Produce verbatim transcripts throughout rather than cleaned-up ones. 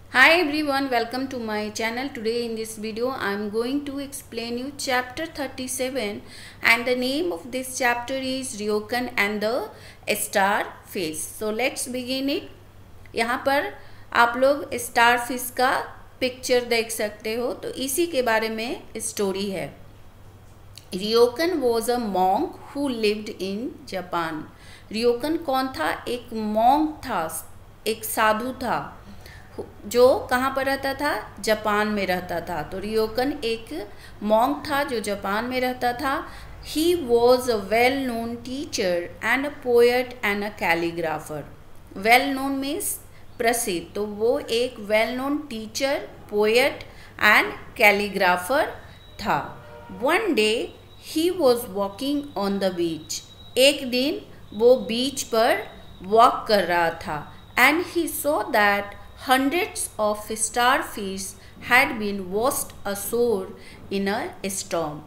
Hi everyone, welcome to my channel. Today in this video I am going to explain you chapter thirty-seven, and the name of this chapter is Ryokan and the Star Fish. So let's begin it. यहाँ पर आप लोग star fish का picture देख सकते हो, तो इसी के बारे में स्टोरी है. Ryokan was a monk who lived in Japan. Ryokan कौन था? एक मॉन्क था, एक साधु था जो कहाँ पर रहता था? जापान में रहता था. तो रियोकन एक मॉन्क था जो जापान में रहता था. He was a well known teacher and a poet and a calligrapher. Well known means प्रसिद्ध, तो वो एक well known teacher, poet and calligrapher था. One day he was walking on the beach. एक दिन वो बीच पर वॉक कर रहा था. And he saw that hundreds of starfish had been washed ashore in a storm.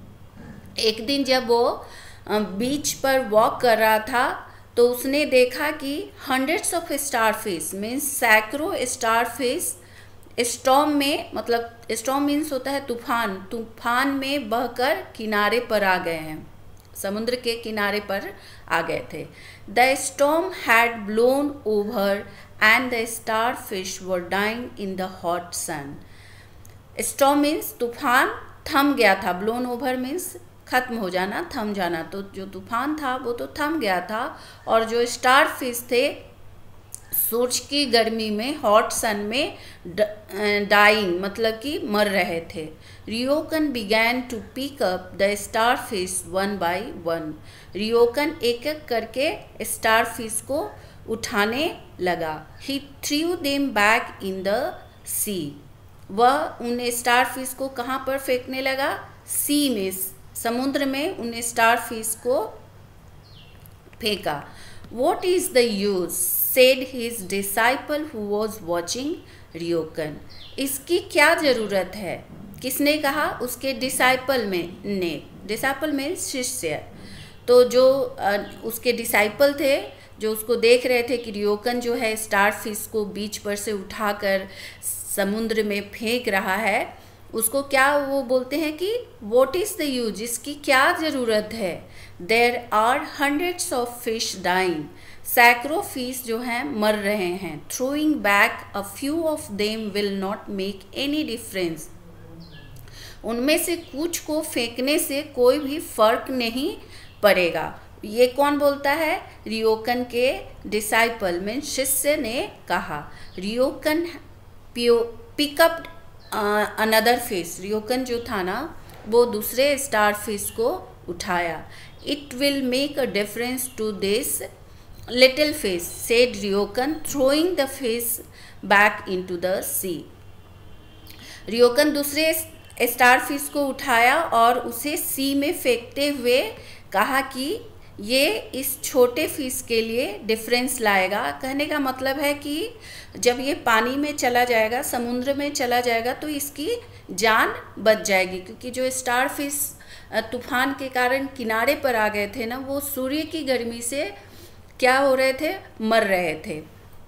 एक दिन जब वो बीच पर वॉक कर रहा था तो उसने देखा कि hundreds of starfish मीन्स सैकड़ों starfish स्टॉर्म में, मतलब स्टॉर्म मीन्स होता है तूफान, तूफान में बहकर किनारे पर आ गए हैं, समुद्र के किनारे पर आ गए थे. The storm had blown over and the starfish were dying in the hot sun. Storm means तूफान थम गया था. blown over means खत्म हो जाना, थम जाना. तो जो तूफान था वो तो थम गया था, और जो स्टारफिश थे सूरज की गर्मी में, हॉट सन में डाइंग मतलब कि मर रहे थे. Ryokan began to pick up the starfish one by one. Ryokan एक एक करके स्टारफिश को उठाने लगा. He threw them back in the sea. वह उन स्टारफिश को कहाँ पर फेंकने लगा? सी में, समुद्र में उन स्टारफिश को फेंका. What is the use said his disciple who was watching Ryokan. इसकी क्या ज़रूरत है? किसने कहा? उसके डिसाइपल में ने. डिसाइपल में शिष्य. तो जो आ, उसके डिसाइपल थे जो उसको देख रहे थे कि रियोकन जो है स्टारफिश को बीच पर से उठाकर समुद्र में फेंक रहा है, उसको क्या वो बोलते हैं कि व्हाट इज़ द यूज, इसकी क्या ज़रूरत है? There are hundreds of fish dying. सैकड़ों फिश जो हैं मर रहे हैं. Throwing back a few of them will not make any difference. उनमें से कुछ को फेंकने से कोई भी फर्क नहीं पड़ेगा. ये कौन बोलता है? रियोकन के डिसाइपल में शिष्य ने कहा. Ryokan pick up another fish. Ryokan जो था ना वो दूसरे स्टार फिश को उठाया. It will make a difference to this little fish said Ryokan throwing the fish back into the sea. Ryokan दूसरे स्टार फिश को उठाया और उसे सी में फेंकते हुए कहा कि ये इस छोटे फिश के लिए डिफरेंस लाएगा. कहने का मतलब है कि जब ये पानी में चला जाएगा, समुद्र में चला जाएगा, तो इसकी जान बच जाएगी. क्योंकि जो स्टार फिश तूफान के कारण किनारे पर आ गए थे ना, वो सूर्य की गर्मी से क्या हो रहे थे? मर रहे थे.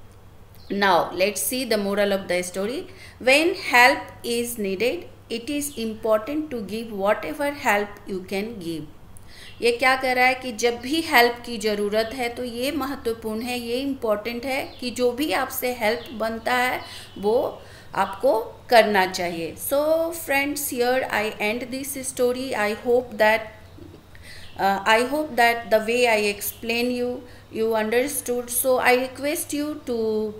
Now let's see the moral of the story. When help is needed it is important to give whatever help you can give. ये क्या कह रहा है कि जब भी हेल्प की ज़रूरत है तो ये महत्वपूर्ण है, ये इम्पॉर्टेंट है कि जो भी आपसे हेल्प बनता है वो आपको करना चाहिए. So friends, here I end this story. I hope that I hope that the way I explain you you understood. So I request you to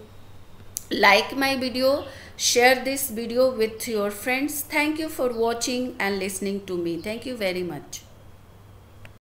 like my video, share this video with your friends. Thank you for watching and listening to me. Thank you very much.